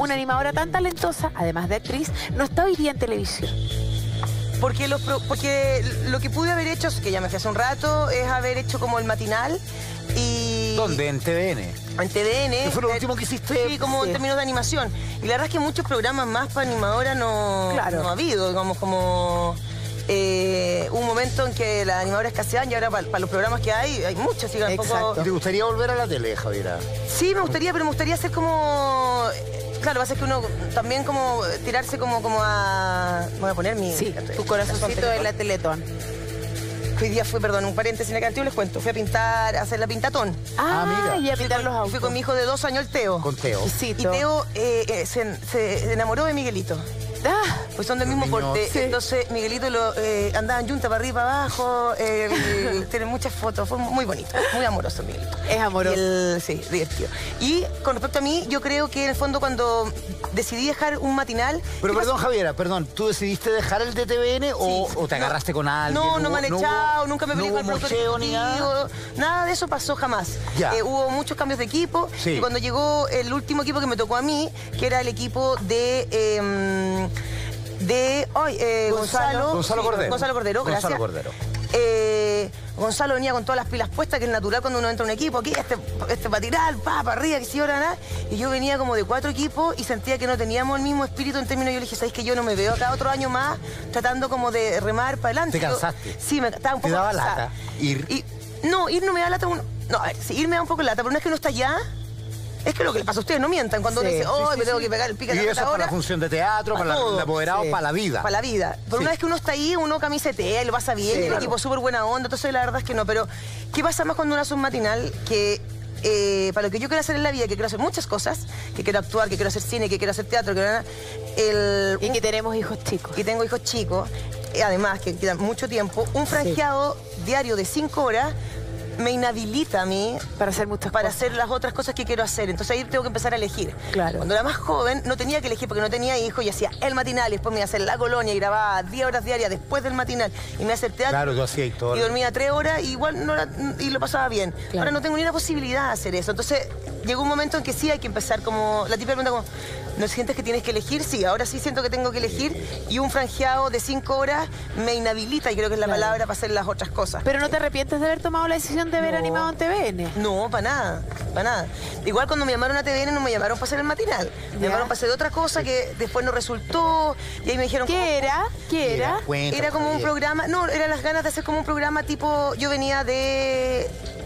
una animadora tan talentosa, además de actriz, no está hoy día en televisión? Porque lo que pude haber hecho, que ya me fui hace un rato, es haber hecho como el matinal y... ¿Dónde? ¿En TVN? En TVN. ¿Qué fue lo último que hiciste? Sí, como en términos de animación. Y la verdad es que muchos programas más para animadora no ha habido, digamos, como... hubo un momento en que las animadoras escaseaban y ahora para los programas que hay muchos. Así que tampoco... ¿Te gustaría volver a la tele, Javiera? Sí, me gustaría, pero me gustaría hacer como... Claro, va a ser que uno también como tirarse como a... Voy a poner mi... Sí, tu corazoncito de la Teletón. Hoy día fue, perdón, un paréntesis en la canción, les cuento. Fui a pintar, a hacer la pintatón. Mira. Y a pintar los autos. Fui con mi hijo de 2 años, el Teo. Con Teo. Y Teo se enamoró de Miguelito. Pues son del mismo porte. Sí. Entonces Miguelito andaba en yunta para arriba, para abajo. Tiene muchas fotos. Fue muy bonito, muy amoroso Miguelito. Es amoroso. Sí, divertido. Y con respecto a mí, yo creo que en el fondo cuando decidí dejar un matinal... Pero perdón, Javiera, perdón, ¿tú decidiste dejar el de TVN o te agarraste con alguien? No me han echado, nunca me peleé con el productor ni nada. Nada de eso pasó jamás. Hubo muchos cambios de equipo y cuando llegó el último equipo que me tocó a mí, que era el equipo de Gonzalo Cordero. Gonzalo Gracias. Cordero. Gonzalo venía con todas las pilas puestas, que es natural cuando uno entra a un equipo. Aquí, este para tirar, para arriba, que si ahora nada. Y yo venía como de 4 equipos y sentía que no teníamos el mismo espíritu en términos. Yo le dije, ¿sabes que yo no me veo acá otro año más tratando como de remar para adelante? ¿Te cansaste? Sí, me estaba un poco cansada. ¿Te daba lata? No, ir no me da lata. No, a ver, sí, ir me da un poco lata, pero no es que uno está allá. Es que lo que le pasa a ustedes, no mientan. Cuando uno dice, me tengo que pegar el pica. Y eso es para la función de teatro, para el apoderado, para la vida. Para la vida. Pero una vez que uno está ahí, uno camisetea y lo pasa bien, el equipo es súper buena onda, entonces la verdad es que no. Pero, ¿qué pasa más cuando uno hace un matinal? Que para lo que yo quiero hacer en la vida, que quiero hacer muchas cosas, que quiero actuar, que quiero hacer cine, que quiero hacer teatro, y que tenemos hijos chicos. Y tengo hijos chicos, además, que queda mucho tiempo. Un franjeado diario de 5 horas me inhabilita a mí para hacer muchas cosas, hacer las otras cosas que quiero hacer. Entonces ahí tengo que empezar a elegir. Claro. Cuando era más joven no tenía que elegir porque no tenía hijos y hacía el matinal y después me iba a hacer la colonia y grababa 10 horas diarias después del matinal y me iba a hacer teatro. Claro, yo hacía y todo. Y dormía 3 horas y igual y lo pasaba bien. Claro. Ahora no tengo ni una posibilidad de hacer eso. Entonces llegó un momento en que sí hay que empezar como... La típica pregunta como, ¿no sientes que tienes que elegir? Sí, ahora sí siento que tengo que elegir y un franjeado de 5 horas me inhabilita y creo que es la palabra para hacer las otras cosas. ¿Pero no te arrepientes de haber tomado la decisión de haber animado en TVN? No, para nada, para nada. Igual cuando me llamaron a TVN no me llamaron para hacer el matinal. Me llamaron para hacer otra cosa que después no resultó y ahí me dijeron... ¿Qué era? Era como un programa... No, eran las ganas de hacer como un programa tipo... Yo venía de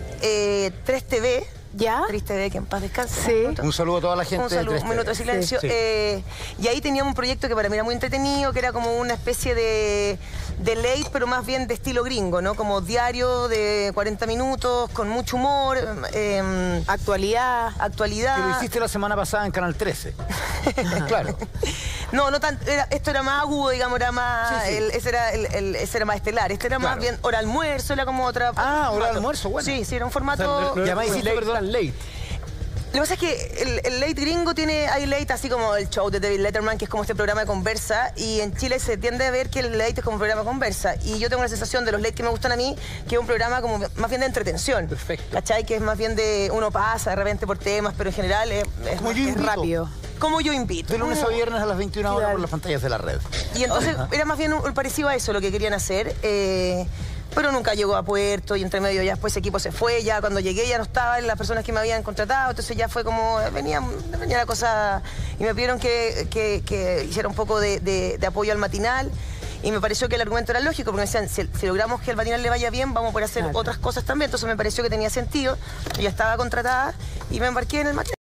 3TV. ¿Ya? Triste de que en paz descanse. Sí. Un saludo a toda la gente. Un saludo, un minuto de silencio. Sí. Y ahí teníamos un proyecto que para mí era muy entretenido, que era como una especie de late, pero más bien de estilo gringo, ¿no? Como diario de 40 minutos, con mucho humor. Actualidad. Que lo hiciste la semana pasada en Canal 13. Claro. No tanto, esto era más agudo, digamos, era más... Ese era más estelar. Este era más bien hora almuerzo, era como otra... Hora almuerzo, bueno. Sí, era un formato... Ya me hiciste, perdón, late. Lo que pasa es que el late gringo hay late así como el show de David Letterman, que es como este programa de conversa, y en Chile se tiende a ver que el late es como un programa de conversa, y yo tengo la sensación de los late que me gustan a mí, que es un programa como más bien de entretención. Perfecto. ¿Cachai? Que es más bien de uno pasa de repente por temas, pero en general es rápido. Como yo invito. De lunes a viernes a las 21 horas por las pantallas de la red. Y entonces era más bien parecido a eso lo que querían hacer. Pero nunca llegó a puerto y entre medio ya después ese equipo se fue, ya cuando llegué ya no estaban las personas que me habían contratado, entonces ya fue como, venía la cosa y me pidieron que hiciera un poco de apoyo al matinal y me pareció que el argumento era lógico porque me decían, si logramos que al matinal le vaya bien, vamos a poder hacer otras cosas también, entonces me pareció que tenía sentido, yo ya estaba contratada y me embarqué en el matinal.